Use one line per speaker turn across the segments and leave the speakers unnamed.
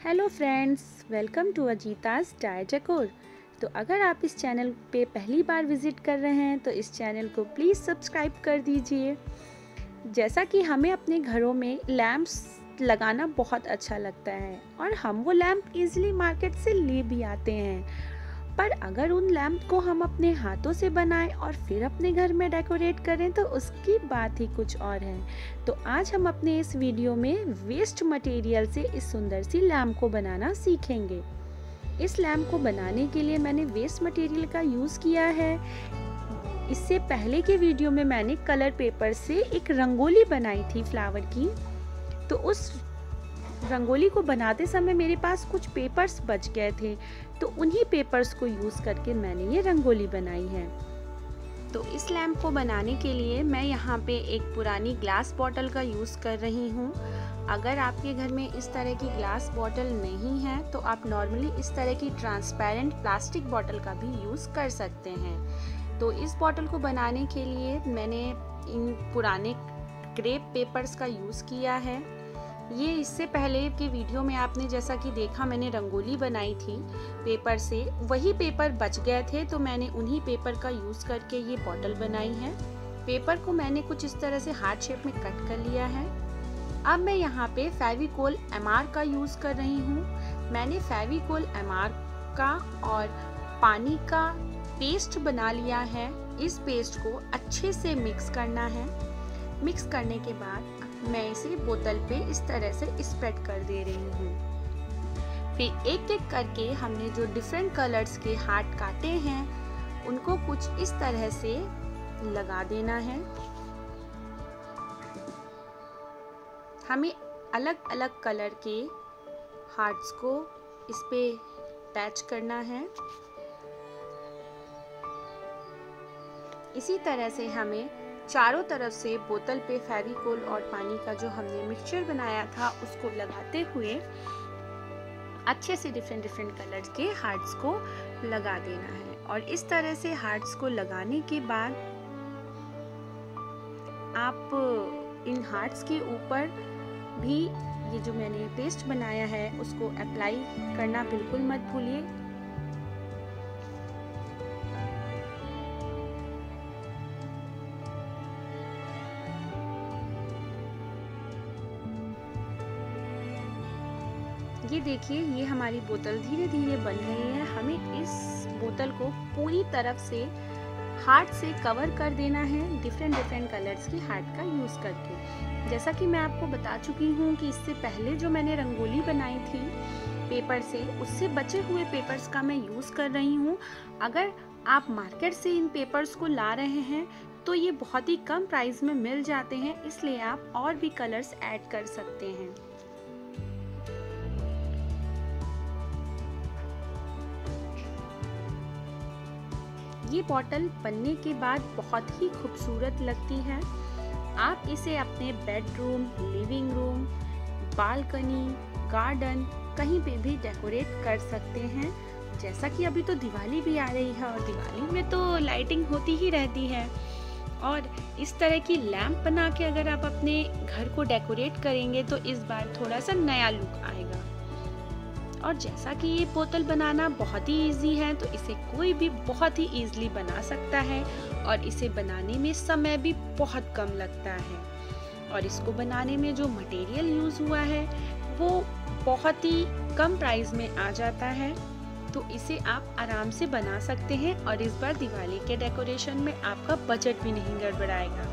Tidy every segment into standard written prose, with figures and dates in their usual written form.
Hello friends, welcome to अजीता's dyer decor. तो अगर आप इस चैनल पे पहली बार विज़िट कर रहे हैं तो इस चैनल को प्लीज़ सब्सक्राइब कर दीजिए। जैसा कि हमें अपने घरों में लैम्प्स लगाना बहुत अच्छा लगता है और हम वो लैम्प इजीली मार्केट से ले भी आते हैं, पर अगर उन लैम्प को हम अपने हाथों से बनाएं और फिर अपने घर में डेकोरेट करें तो उसकी बात ही कुछ और है। तो आज हम अपने इस वीडियो में वेस्ट मटेरियल से इस सुंदर सी लैम्प को बनाना सीखेंगे। इस लैम्प को बनाने के लिए मैंने वेस्ट मटेरियल का यूज़ किया है। इससे पहले के वीडियो में मैंने कलर पेपर से एक रंगोली बनाई थी फ्लावर की। तो उस रंगोली को बनाते समय मेरे पास कुछ पेपर्स बच गए थे, तो उन्हीं पेपर्स को यूज़ करके मैंने ये रंगोली बनाई है। तो इस लैम्प को बनाने के लिए मैं यहाँ पे एक पुरानी ग्लास बॉटल का यूज़ कर रही हूँ। अगर आपके घर में इस तरह की ग्लास बॉटल नहीं है तो आप नॉर्मली इस तरह की ट्रांसपेरेंट प्लास्टिक बॉटल का भी यूज़ कर सकते हैं। तो इस बॉटल को बनाने के लिए मैंने इन पुराने क्रेप पेपर्स का यूज़ किया है। ये इससे पहले के वीडियो में आपने जैसा कि देखा, मैंने रंगोली बनाई थी पेपर से, वही पेपर बच गए थे तो मैंने उन्हीं पेपर का यूज़ करके ये बॉटल बनाई है। पेपर को मैंने कुछ इस तरह से हार्ट शेप में कट कर लिया है। अब मैं यहाँ पे फेविकोल एमआर का यूज़ कर रही हूँ। मैंने फेविकोल एमआर का और पानी का पेस्ट बना लिया है। इस पेस्ट को अच्छे से मिक्स करना है। मिक्स करने के बाद मैं इसे बोतल पे इस तरह से स्प्रेड कर दे रही हूँ। फिर एक एक करके हमने जो डिफरेंट कलर्स के हार्ट काटे हैं उनको कुछ इस तरह से लगा देना है। हमें अलग अलग कलर के हार्ट्स को इस पे अटैच करना है। इसी तरह से हमें चारों तरफ से बोतल पे फेविकोल और पानी का जो हमने मिक्सचर बनाया था उसको लगाते हुए अच्छे से डिफरेंट कलर्स के हार्ट्स को लगा देना है। और इस तरह से हार्ट्स को लगाने के बाद आप इन हार्ट्स के ऊपर भी ये जो मैंने पेस्ट बनाया है उसको अप्लाई करना बिल्कुल मत भूलिए। ये देखिए, ये हमारी बोतल धीरे धीरे बन रही है। हमें इस बोतल को पूरी तरफ से हार्ट से कवर कर देना है, डिफरेंट कलर्स की हार्ट का यूज़ करके। जैसा कि मैं आपको बता चुकी हूँ कि इससे पहले जो मैंने रंगोली बनाई थी पेपर से, उससे बचे हुए पेपर्स का मैं यूज़ कर रही हूँ। अगर आप मार्केट से इन पेपर्स को ला रहे हैं तो ये बहुत ही कम प्राइस में मिल जाते हैं, इसलिए आप और भी कलर्स ऐड कर सकते हैं। ये बॉटल बनने के बाद बहुत ही खूबसूरत लगती है। आप इसे अपने bedroom, living room, balcony, garden कहीं पे भी डेकोरेट कर सकते हैं। जैसा कि अभी तो दिवाली भी आ रही है और दिवाली में तो लाइटिंग होती ही रहती है, और इस तरह की लैंप बना के अगर आप अपने घर को डेकोरेट करेंगे तो इस बार थोड़ा सा नया लुक आएगा। और जैसा कि ये बोतल बनाना बहुत ही इजी है तो इसे कोई भी बहुत ही इजीली बना सकता है, और इसे बनाने में समय भी बहुत कम लगता है। और इसको बनाने में जो मटेरियल यूज़ हुआ है वो बहुत ही कम प्राइस में आ जाता है, तो इसे आप आराम से बना सकते हैं और इस बार दिवाली के डेकोरेशन में आपका बजट भी नहीं गड़बड़ाएगा।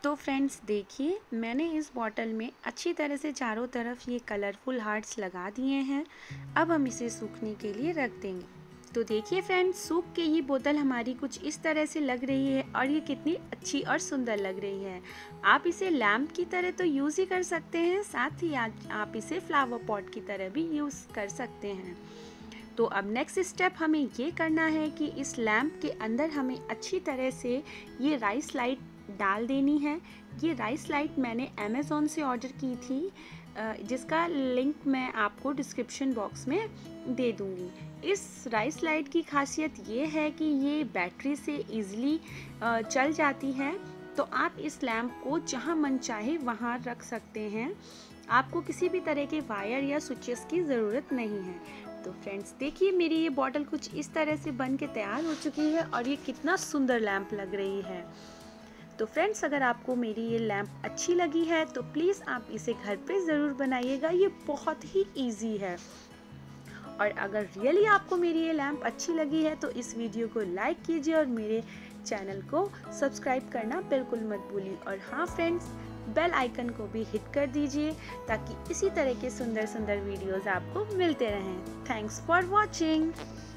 तो फ्रेंड्स देखिए, मैंने इस बॉटल में अच्छी तरह से चारों तरफ ये कलरफुल हार्ट्स लगा दिए हैं। अब हम इसे सूखने के लिए रख देंगे। तो देखिए फ्रेंड्स, सूख के ये बोतल हमारी कुछ इस तरह से लग रही है और ये कितनी अच्छी और सुंदर लग रही है। आप इसे लैम्प की तरह तो यूज़ ही कर सकते हैं, साथ ही आप इसे फ्लावर पॉट की तरह भी यूज़ कर सकते हैं। तो अब नेक्स्ट स्टेप हमें ये करना है कि इस लैम्प के अंदर हमें अच्छी तरह से ये राइस लाइट डाल देनी है। ये राइस लाइट मैंने अमेज़ॉन से ऑर्डर की थी, जिसका लिंक मैं आपको डिस्क्रिप्शन बॉक्स में दे दूँगी। इस राइस लाइट की खासियत ये है कि ये बैटरी से इजीली चल जाती है, तो आप इस लैम्प को जहाँ मन चाहे वहाँ रख सकते हैं। आपको किसी भी तरह के वायर या स्विचेस की ज़रूरत नहीं है। तो फ्रेंड्स देखिए, मेरी ये बॉटल कुछ इस तरह से बन के तैयार हो चुकी है और ये कितना सुंदर लैम्प लग रही है। तो फ्रेंड्स, अगर आपको मेरी ये लैम्प अच्छी लगी है तो प्लीज़ आप इसे घर पे ज़रूर बनाइएगा, ये बहुत ही इजी है। और अगर रियली आपको मेरी ये लैम्प अच्छी लगी है तो इस वीडियो को लाइक कीजिए और मेरे चैनल को सब्सक्राइब करना बिल्कुल मत भूलिए। और हाँ फ्रेंड्स, बेल आइकन को भी हिट कर दीजिए ताकि इसी तरह के सुंदर सुंदर वीडियोज़ आपको मिलते रहें। Thanks for watching.